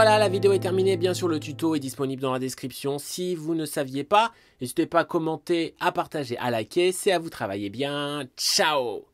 voilà, la vidéo est terminée. Bien sûr, le tuto est disponible dans la description. Si vous ne saviez pas, n'hésitez pas à commenter, à partager, à liker. C'est à vous de travailler bien. Ciao!